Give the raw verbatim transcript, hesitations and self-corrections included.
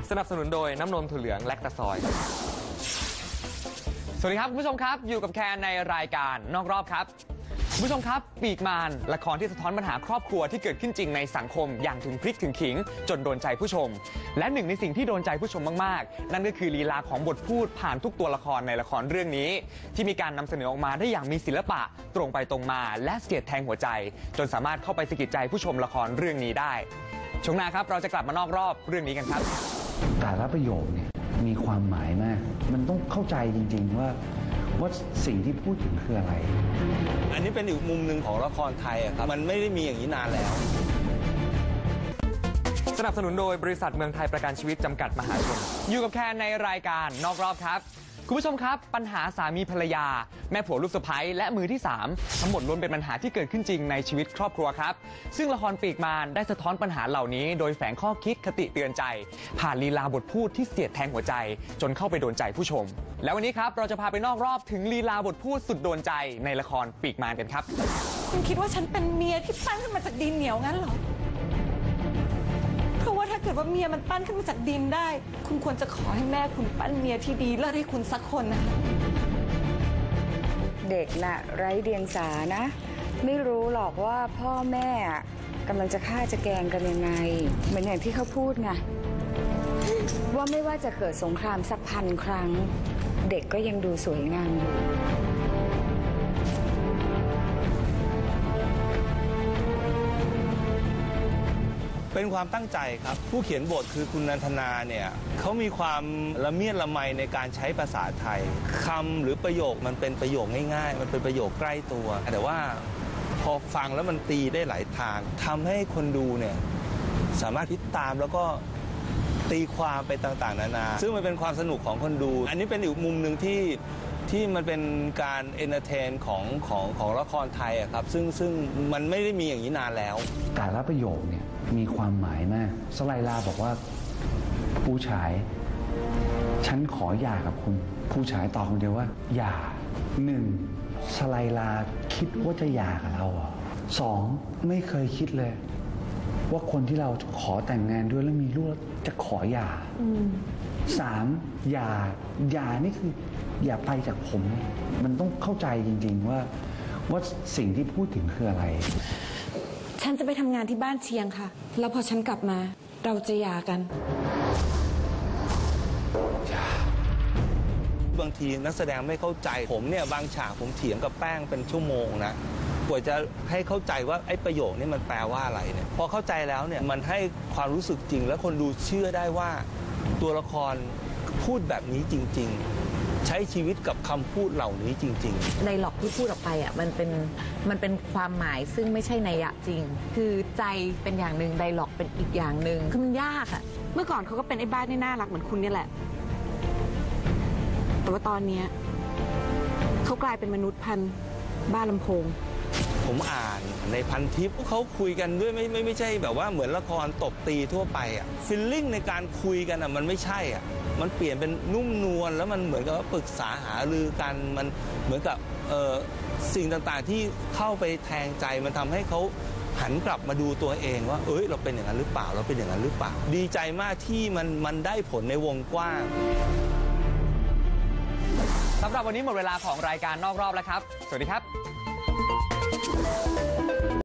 สนับสนุนโดยน้ำนมถั่วเหลืองแลคตาซอยสวัสดีครับคุณผู้ชมครับอยู่กับแคนในรายการนอกรอบครับคุณผู้ชมครับปีกมารละครที่สะท้อนปัญหาครอบครัวที่เกิดขึ้นจริงในสังคมอย่างถึงพริกถึงขิงจนโดนใจผู้ชมและหนึ่งในสิ่งที่โดนใจผู้ชมมากๆนั่นก็คือลีลาของบทพูดผ่านทุกตัวละครในละครเรื่องนี้ที่มีการนำเสนอออกมาได้อย่างมีศิลปะตรงไปตรงมาและเสียดแทงหัวใจจนสามารถเข้าไปสะกิดใจผู้ชมละครเรื่องนี้ได้ช่วงหน้าครับเราจะกลับมานอกรอบเรื่องนี้กันครับแต่ละประโยคเนี่ยมีความหมายมากมันต้องเข้าใจจริงๆว่าว่าสิ่งที่พูดถึงคืออะไรอันนี้เป็นอีกมุมหนึ่งของละครไทยอะครับมันไม่ได้มีอย่างนี้นานแล้วสนับสนุนโดยบริษัทเมืองไทยประกันชีวิตจำกัดมหาชนอยู่กับแคนในรายการนอกรอบครับคุณผู้ชมครับปัญหาสามีภรรยาแม่ผัวลูกสะใภ้และมือที่สามทั้งหมดล้วนเป็นปัญหาที่เกิดขึ้นจริงในชีวิตครอบครัวครับซึ่งละครปีกมารได้สะท้อนปัญหาเหล่านี้โดยแฝงข้อคิดคติเตือนใจผ่านลีลาบทพูดที่เสียดแทงหัวใจจนเข้าไปโดนใจผู้ชมแล้ววันนี้ครับเราจะพาไปนอกรอบถึงลีลาบทพูดสุดโดนใจในละครปีกมารกันครับคุณคิดว่าฉันเป็นเมียที่ปั้นขึ้นมาจากดินเหนียวงั้นเหรอเพราะว่าถ้าเกิดว่าเมียมันปั้นขึ้นมาจากดินได้คุณควรจะขอให้แม่คุณปั้นเมียที่ดีเลิศให้คุณสักคนนะคะเด็กน่ะไร้เดียงสานะไม่รู้หรอกว่าพ่อแม่กำลังจะฆ่าจะแกล้งกันยังไงเหมือนอย่างที่เขาพูดไงว่าไม่ว่าจะเกิดสงครามสักพันครั้งเด็กก็ยังดูสวยงามอยู่เป็นความตั้งใจครับผู้เขียนบทคือคุณนันทนาเนี่ยเขามีความละเมียดละไมในการใช้ภาษาไทยคำหรือประโยคมันเป็นประโยคง่ายๆมันเป็นประโยคใกล้ตัวแต่ว่าพอฟังแล้วมันตีได้หลายทางทำให้คนดูเนี่ยสามารถติดตามแล้วก็ตีความไปต่างๆนานาซึ่งมันเป็นความสนุกของคนดูอันนี้เป็นอีกมุมหนึ่งที่ที่มันเป็นการเอนเตอร์เทนของของของละครไทยอะครับซึ่งซึ่งมันไม่ได้มีอย่างนี้นานแล้วแต่ละประโยคเนี่ยมีความหมายมากสไลลาบอกว่าผู้ชายฉันขอหย่ากับคุณผู้ชายตอบคนเดียวว่าหย่าหนึ่งสไลลาคิดว่าจะหย่ากับเราเหรอสองไม่เคยคิดเลยว่าคนที่เราขอแต่งงานด้วยแล้วมีลูกจะขอหย่าสามหย่าหย่านี่คืออย่าไปจากผมมันต้องเข้าใจจริงๆว่าว่าสิ่งที่พูดถึงคืออะไรฉันจะไปทำงานที่บ้านเชียงค่ะแล้วพอฉันกลับมาเราจะหย่ากันบางทีนักแสดงไม่เข้าใจผมเนี่ยบางฉากผมเถียงกับแป้งเป็นชั่วโมงนะกว่าจะให้เข้าใจว่าไอ้ประโยคนี้มันแปลว่าอะไรเนี่ยพอเข้าใจแล้วเนี่ยมันให้ความรู้สึกจริงและคนดูเชื่อได้ว่าตัวละครพูดแบบนี้จริงๆใช้ชีวิตกับคำพูดเหล่านี้จริงๆไดร็อกที่พูดออกไปอ่ะมันเป็นมันเป็นความหมายซึ่งไม่ใช่นัยยะจริงคือใจเป็นอย่างหนึ่งไดร็อกเป็นอีกอย่างหนึ่งคือมันยากอ่ะเมื่อก่อนเขาก็เป็นไอ้บ้านที่น่ารักเหมือนคุณนี่แหละแต่ว่าตอนนี้เขากลายเป็นมนุษย์พันธุ์บ้าลำโพงผมอ่านในพันทิปเขาคุยกันด้วยไม่ไม่ไม่ใช่แบบว่าเหมือนละครตบตีทั่วไปอ่ะฟีลลิ่งในการคุยกันอ่ะมันไม่ใช่อ่ะมันเปลี่ยนเป็นนุ่มนวลแล้วมันเหมือนกับว่าปรึกษาหารือกันมันเหมือนกับเอ่อสิ่งต่างๆที่เข้าไปแทงใจมันทำให้เขาหันกลับมาดูตัวเองว่าเอ้ยเราเป็นอย่างนั้นหรือเปล่าเราเป็นอย่างนั้นหรือเปล่าดีใจมากที่มันมันได้ผลในวงกว้างสำหรับวันนี้หมดเวลาของรายการนอกรอบแล้วครับสวัสดีครับ